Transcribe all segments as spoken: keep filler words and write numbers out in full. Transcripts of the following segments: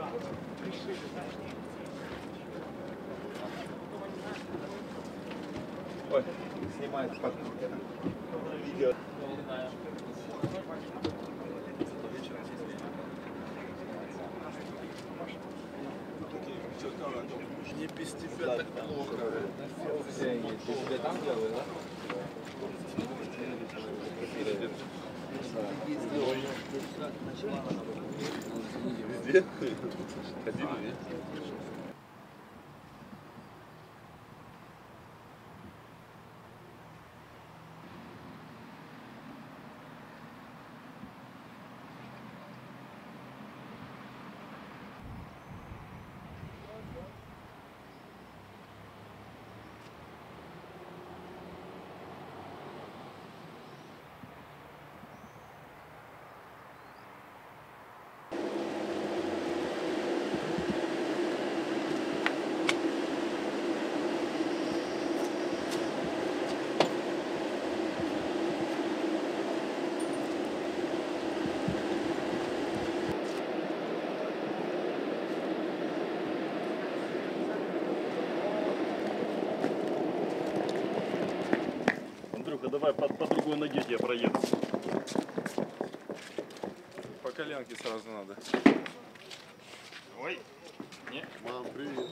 Ой, снимает под видео. Не без тебя так плохо. Ты себя там делаешь, да? Везде? Один, нет? Андрюха, давай по, по другой ноге я проеду. По коленке сразу надо. Ой, не. Мам, привет.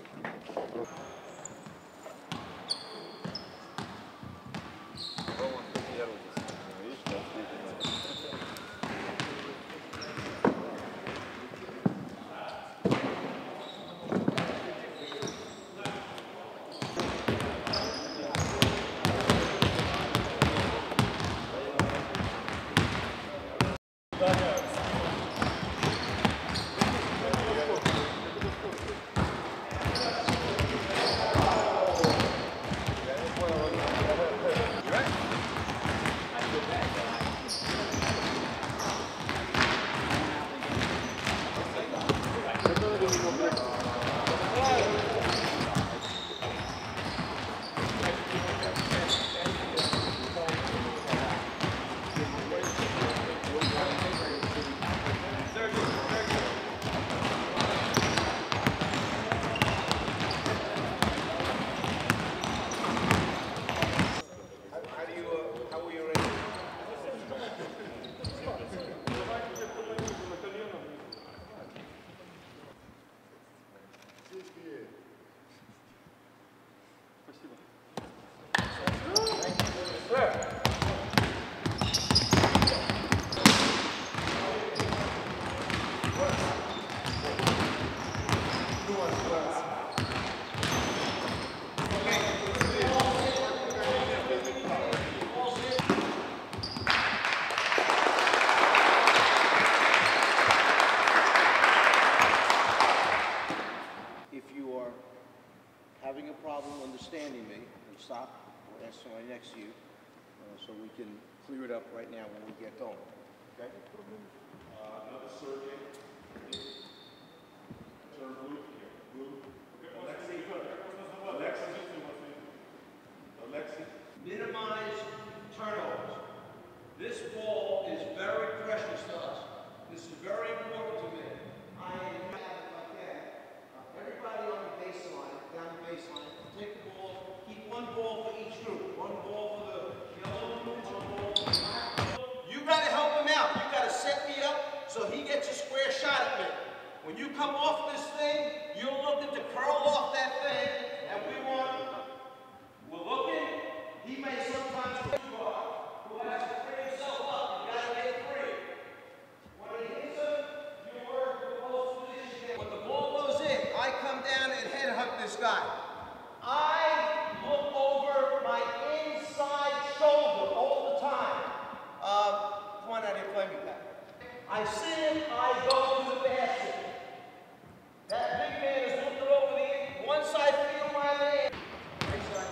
Having a problem understanding me, and stop or ask somebody next to you, uh, so we can clear it up right now when we get going. Okay? Uh, another survey. Turn blue here. Blue. Alexi. Alexi. Alexi. Minimize turnovers. This ball is very precious to us. This is very important to me. I am everybody on the baseline, down the baseline, take the ball, keep one ball for each group. One ball for the yellow group, one ball for the black. You gotta help him out. You gotta set me up so he gets a square shot at me. When you come off this thing, you're looking to curl off that thing, and we want, we're looking, he may sometimes who has to free himself up. You gotta get free. When he hits him, you work with both positions. When the ball goes in, I come down and headhunt this guy. I look over my inside shoulder all the time. Uh, come on out here, play me back. I see him, I go to the basket. That big man is looking over the one side field, my man. Right side.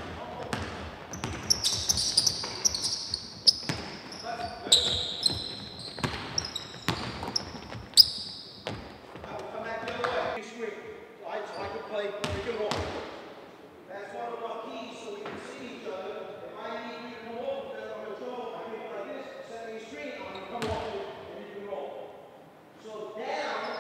I will come back the other way. Swing. So I, so I can play pick and roll. That's one of our keys so we can see each other. If I need you to come over, then I'm going to I can like this, set me straight, I'm going to come off and you can roll. So down.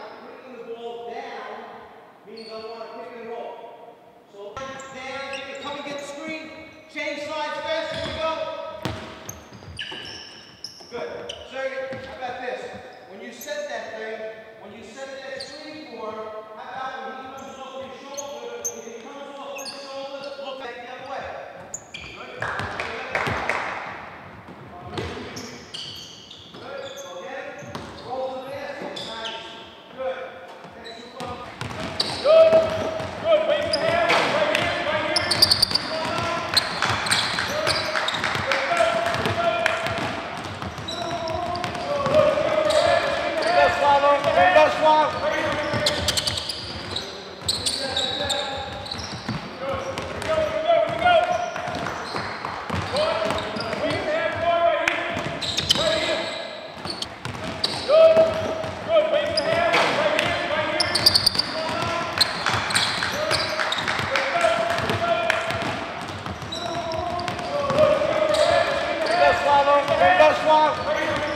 Trey, how about this? When you set that thing, when you set that screen for him, how about when he comes off your shoulder, when he comes off this shoulder, look back the other way. Good. Good. Okay. Roll the basket. Nice. Good. Next you come. Good. Good. Raise your hand. Right here. Right here. That's one. That's one.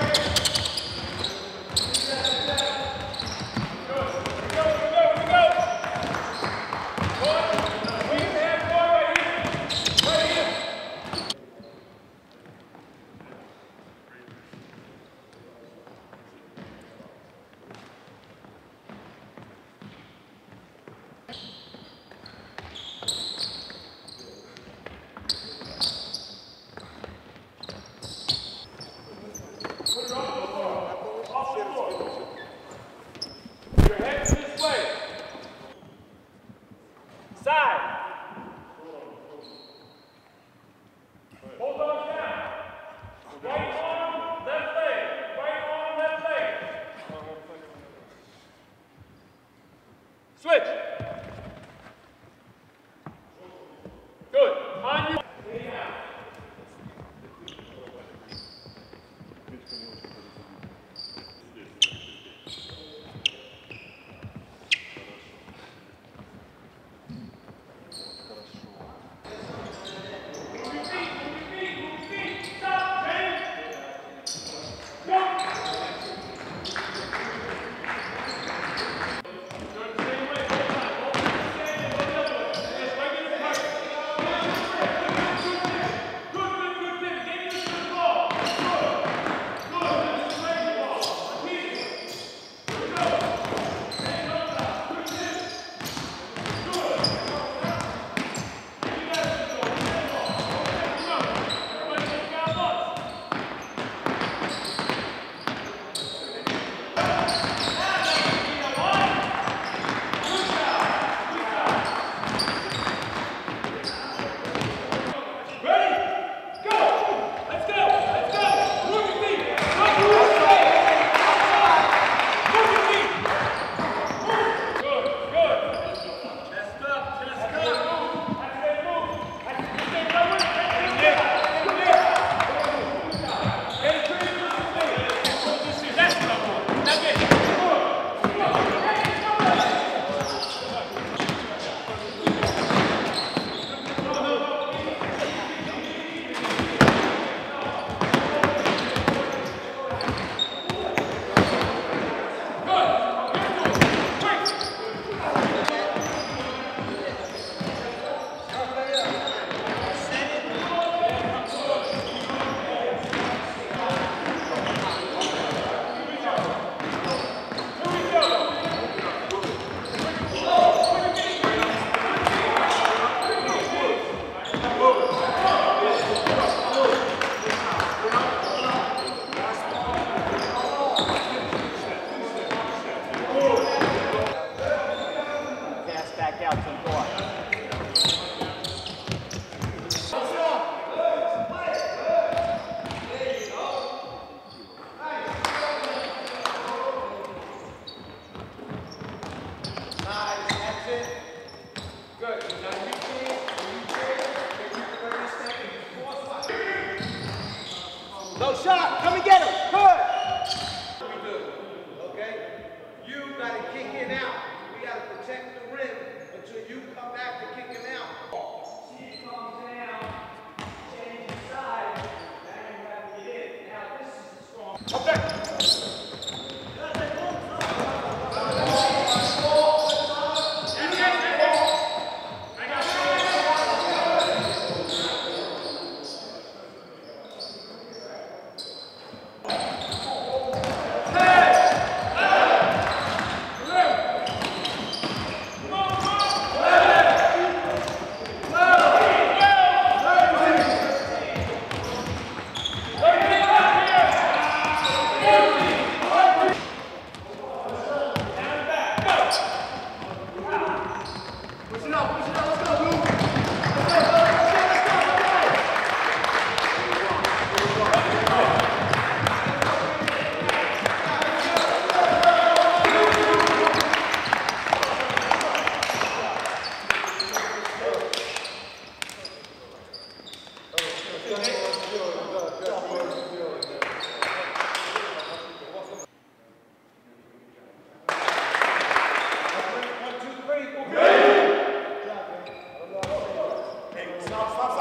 Your head this way. Side. Hold on down. Right arm, left leg. Right arm, left leg. Switch. Good. On your. stop, stop,